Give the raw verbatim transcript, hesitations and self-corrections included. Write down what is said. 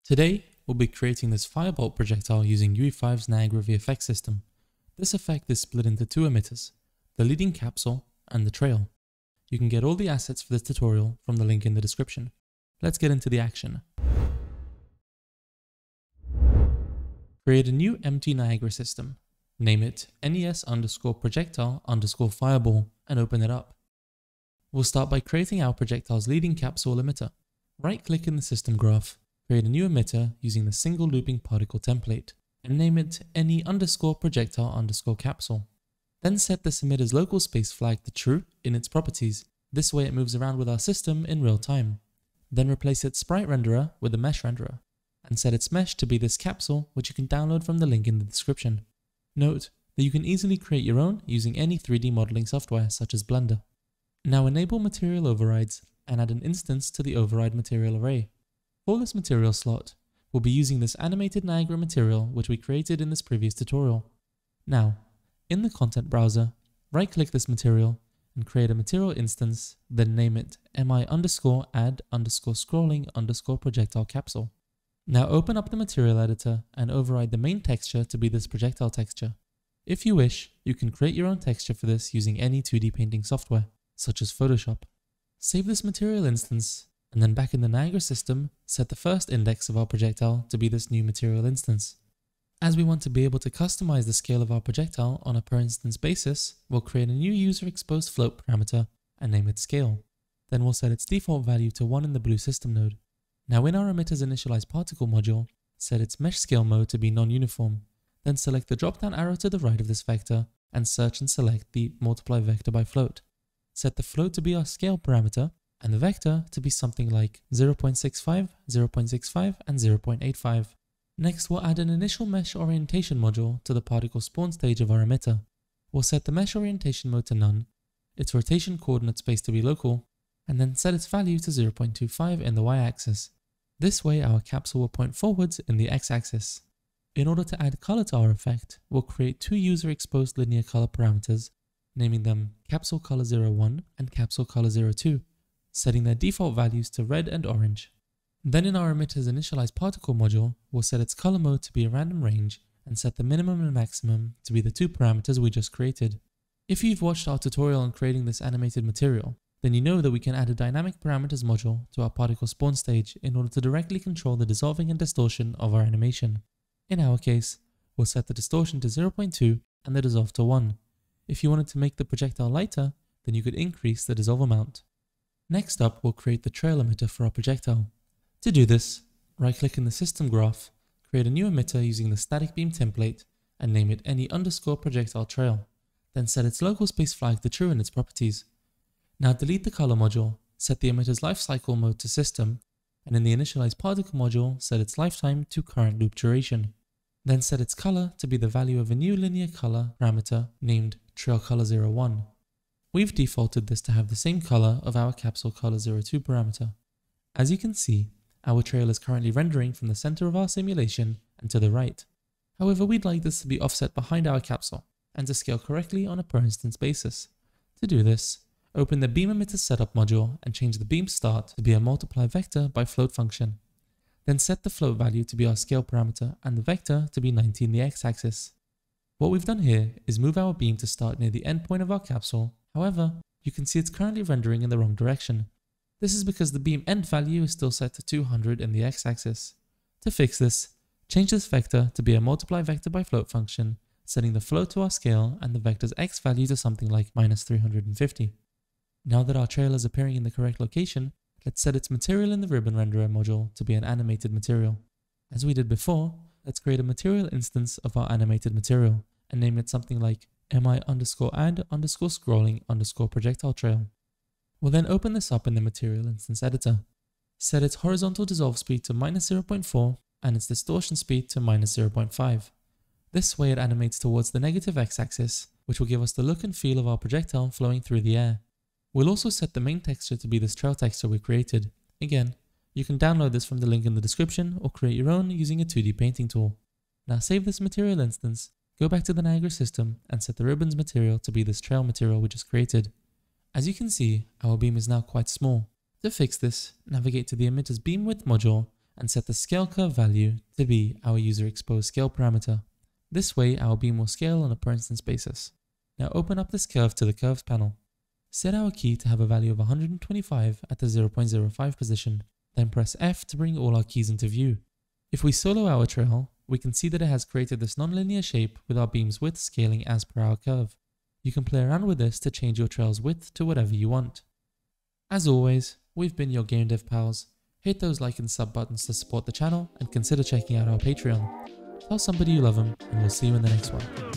Today, we'll be creating this FIREBOLT projectile using U E five's Niagara V F X system. This effect is split into two emitters, the leading capsule and the trail. You can get all the assets for this tutorial from the link in the description. Let's get into the action. Create a new empty Niagara system. Name it N E S underscore projectile underscore fireball and open it up. We'll start by creating our projectile's leading capsule emitter. Right-click in the system graph, create a new emitter using the single looping particle template and name it N E underscore projectile underscore capsule. Then set this emitter's local space flag to true in its properties. This way it moves around with our system in real time. Then replace its sprite renderer with a mesh renderer and set its mesh to be this capsule, which you can download from the link in the description. Note that you can easily create your own using any three D modeling software such as Blender. Now enable material overrides and add an instance to the override material array. For this material slot, we'll be using this animated Niagara material which we created in this previous tutorial. Now, in the content browser, right-click this material and create a material instance, then name it mi underscore add underscore scrolling underscore projectile capsule. Now open up the material editor and override the main texture to be this projectile texture. If you wish, you can create your own texture for this using any two D painting software, such as Photoshop. Save this material instance, and then back in the Niagara system, set the first index of our projectile to be this new material instance. As we want to be able to customize the scale of our projectile on a per instance basis, we'll create a new user exposed float parameter and name it scale. Then we'll set its default value to one in the blue system node. Now in our emitter's initialized particle module, set its mesh scale mode to be non-uniform. Then select the drop down arrow to the right of this vector and search and select the multiply vector by float. Set the float to be our scale parameter and the vector to be something like zero point six five, zero point six five and zero point eight five. Next, we'll add an initial mesh orientation module to the particle spawn stage of our emitter. We'll set the mesh orientation mode to none, its rotation coordinate space to be local, and then set its value to zero point two five in the y-axis. This way our capsule will point forwards in the x-axis. In order to add color to our effect, we'll create two user exposed linear color parameters, naming them capsule color zero one and capsule color zero two, setting their default values to red and orange. Then in our emitter's initialized particle module, we'll set its color mode to be a random range and set the minimum and maximum to be the two parameters we just created. If you've watched our tutorial on creating this animated material, then you know that we can add a dynamic parameters module to our particle spawn stage in order to directly control the dissolving and distortion of our animation. In our case, we'll set the distortion to zero point two and the dissolve to one. If you wanted to make the projectile lighter, then you could increase the dissolve amount. Next up, we'll create the trail emitter for our projectile. To do this, right-click in the system graph, create a new emitter using the static beam template and name it N E underscore projectile trail. Then set its local space flag to true in its properties. Now delete the color module, set the emitter's lifecycle mode to system, and in the initialized particle module, set its lifetime to current loop duration. Then set its color to be the value of a new linear color parameter named trail color zero one. We've defaulted this to have the same color of our capsule color zero two parameter. As you can see, our trail is currently rendering from the center of our simulation and to the right. However, we'd like this to be offset behind our capsule and to scale correctly on a per instance basis. To do this, open the beam emitter setup module and change the beam start to be a multiply vector by float function. Then set the float value to be our scale parameter and the vector to be ninety in the x-axis. What we've done here is move our beam to start near the endpoint of our capsule. However, you can see it's currently rendering in the wrong direction. This is because the beam end value is still set to two hundred in the x-axis. To fix this, change this vector to be a multiply vector by float function, setting the float to our scale and the vector's x value to something like minus three hundred fifty. Now that our trail is appearing in the correct location, let's set its material in the ribbon renderer module to be an animated material. As we did before, let's create a material instance of our animated material and name it something like mi underscore add underscore scrolling underscore projectile trail. We'll then open this up in the material instance editor. Set its horizontal dissolve speed to minus zero point four and its distortion speed to minus zero point five. This way it animates towards the negative x-axis, which will give us the look and feel of our projectile flowing through the air. We'll also set the main texture to be this trail texture we created. Again, you can download this from the link in the description or create your own using a two D painting tool. Now save this material instance, go back to the Niagara system and set the ribbons material to be this trail material we just created. As you can see, our beam is now quite small. To fix this, navigate to the emitter's beam width module and set the scale curve value to be our user exposed scale parameter. This way our beam will scale on a per instance basis. Now open up this curve to the curves panel. Set our key to have a value of one hundred twenty-five at the zero point zero five position, then press F to bring all our keys into view. If we solo our trail, we can see that it has created this non-linear shape with our beam's width scaling as per our curve. You can play around with this to change your trail's width to whatever you want. As always, we've been your game dev pals. Hit those like and sub buttons to support the channel and consider checking out our Patreon. Tell somebody you love them and we'll see you in the next one.